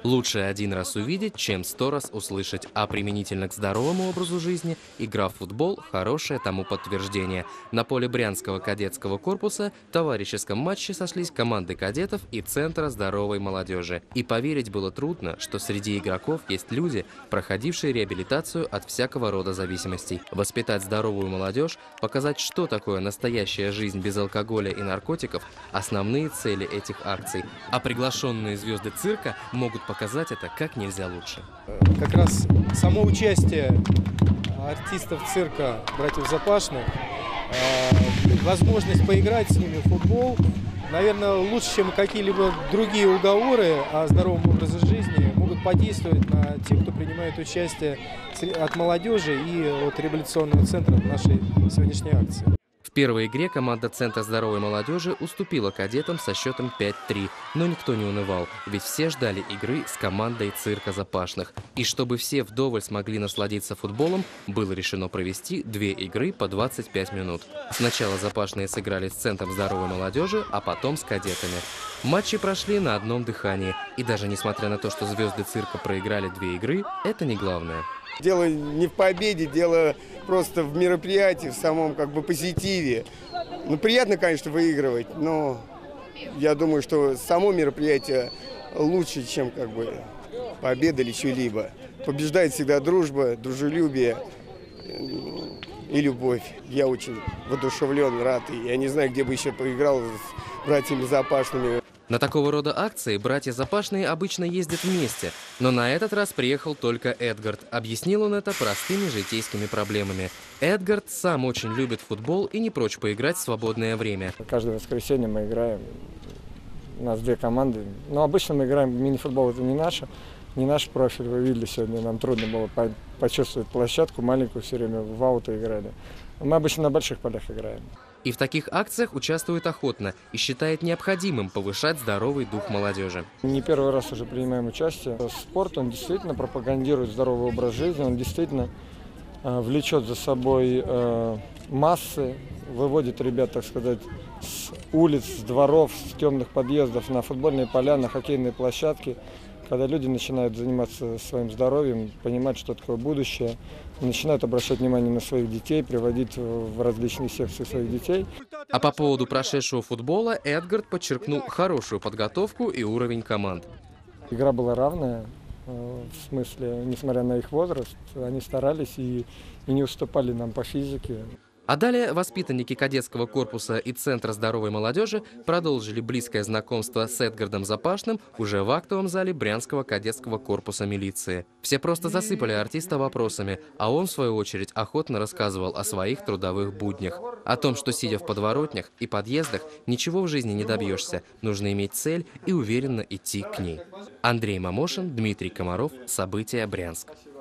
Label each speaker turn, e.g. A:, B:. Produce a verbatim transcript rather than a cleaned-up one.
A: Лучше один раз увидеть, чем сто раз услышать, а применительно к здоровому образу жизни игра в футбол – хорошее тому подтверждение. На поле Брянского кадетского корпуса в товарищеском матче сошлись команды кадетов и Центра здоровой молодежи. И поверить было трудно, что среди игроков есть люди, проходившие реабилитацию от всякого рода зависимостей. Воспитать здоровую молодежь, показать, что такое настоящая жизнь без алкоголя и наркотиков – основные цели этих акций. А приглашенные звезды цирка могут показать показать это как нельзя лучше.
B: Как раз само участие артистов цирка братьев Запашных, возможность поиграть с ними в футбол, наверное, лучше, чем какие-либо другие уговоры о здоровом образе жизни, могут подействовать на тех, кто принимает участие от молодежи и от реабилитационного центра в нашей сегодняшней акции.
A: В первой игре команда Центра здоровой молодежи уступила кадетам со счетом пять-три, но никто не унывал, ведь все ждали игры с командой цирка Запашных. И чтобы все вдоволь смогли насладиться футболом, было решено провести две игры по двадцать пять минут. Сначала Запашные сыграли с Центром здоровой молодежи, а потом с кадетами. Матчи прошли на одном дыхании, и даже несмотря на то, что звезды цирка проиграли две игры, это не главное.
C: Дело не в победе, дело просто в мероприятии, в самом как бы позитиве. Ну, приятно, конечно, выигрывать, но я думаю, что само мероприятие лучше, чем как бы победа или что-либо. Побеждает всегда дружба, дружелюбие и любовь. Я очень воодушевлен, рад. И я не знаю, где бы еще поиграл с братьями Запашными.
A: На такого рода акции братья Запашные обычно ездят вместе, но на этот раз приехал только Эдгард. Объяснил он это простыми житейскими проблемами. Эдгард сам очень любит футбол и не прочь поиграть в свободное время.
D: Каждое воскресенье мы играем, у нас две команды, но обычно мы играем, мини-футбол это не наше, не наш профиль, вы видели сегодня, нам трудно было почувствовать площадку, маленькую все время в ауто играли. Мы обычно на больших полях играем.
A: И в таких акциях участвует охотно и считает необходимым повышать здоровый дух молодежи.
D: Не первый раз уже принимаем участие. Спорт, он действительно пропагандирует здоровый образ жизни, он действительно э, влечет за собой э, массы, выводит ребят, так сказать, с улиц, с дворов, с темных подъездов на футбольные поля, на хоккейные площадки. Когда люди начинают заниматься своим здоровьем, понимать, что такое будущее, начинают обращать внимание на своих детей, приводить в различные секции своих детей.
A: А по поводу прошедшего футбола Эдгард подчеркнул хорошую подготовку и уровень команд.
D: Игра была равная, в смысле, несмотря на их возраст, они старались и, и не уступали нам по физике.
A: А далее воспитанники кадетского корпуса и Центра здоровой молодежи продолжили близкое знакомство с Эдгардом Запашным уже в актовом зале Брянского кадетского корпуса милиции. Все просто засыпали артиста вопросами, а он, в свою очередь, охотно рассказывал о своих трудовых буднях. О том, что, сидя в подворотнях и подъездах, ничего в жизни не добьешься, нужно иметь цель и уверенно идти к ней. Андрей Мамошин, Дмитрий Комаров. События. Брянск.